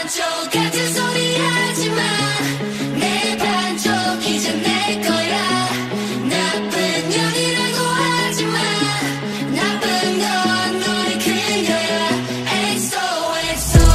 반쪽 같은 소리 하지마. 내 반쪽 이제 내 거야. 나쁜 년이라고 하지마. 나쁜 건 너의 그녀야. XOXO.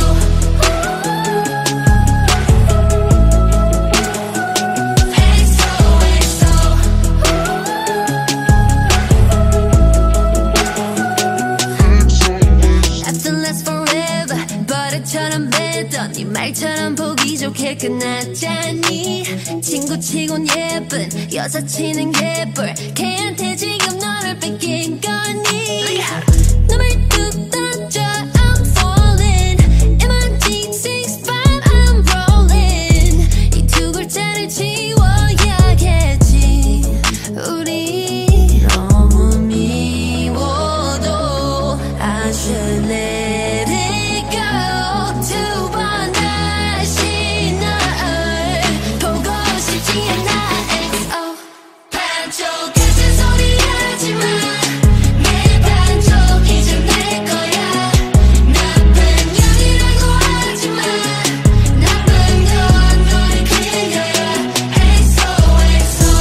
Nothing lasts forever. 버릇처럼 뱉던 네 말처럼 보기 좋게 끝났잖니. 친구치곤 예쁜 여사친은 개뿔. 걔한테 지금 너를 뺏긴 거니. 너 말뚝 던져 I'm falling. MRT65 I'm rolling. 이 두 글자를 지워야겠지. 우리 너무 미워도 I should let it go. 두 번 다시 널 보고 싶지 않아. XO. 반쪽 같은 소리 하지마. 내 반쪽 이제 내 거야. 나쁜 년이라고 하지마. 나쁜 건 너의 그녀야. XOXO.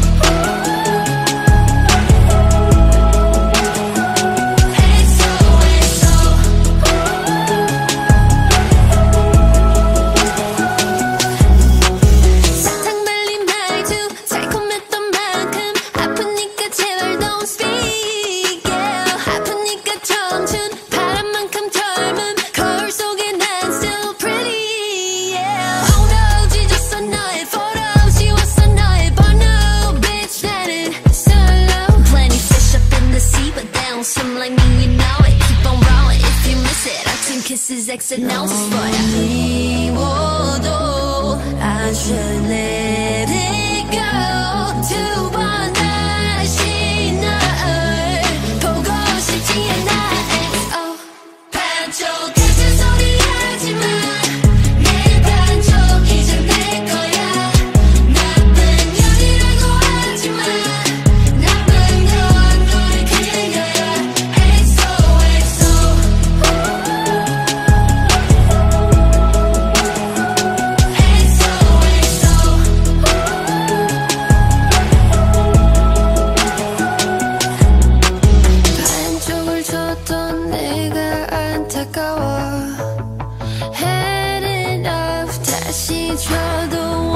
사탕 발린 말투 달콤했던 만큼 아프니까 제발 don't speak. Yeah. 아프니까 청춘 바람만큼 젊음 거울 속에 난 still pretty. Yeah. Oh no 찢었어 너의 photo 지웠어 너의 번호. Bitch 나는 solo. Plenty fish up in the sea but they don't swim like me. We know it. Keep on rolling if you miss it. 아침 kisses exit notes for ya. 미워도 I should let it go. 두 번 다시 널 보고 싶지 않아. XO. 반쪽 같은 소리 하지마. 내 반쪽 이제 내 거야. 나쁜 년이라고 하지마. 나쁜 건 너의 그녀야. XOXO. 반쪽을 줬던 내가 안타까워. Had enough 다시 줘도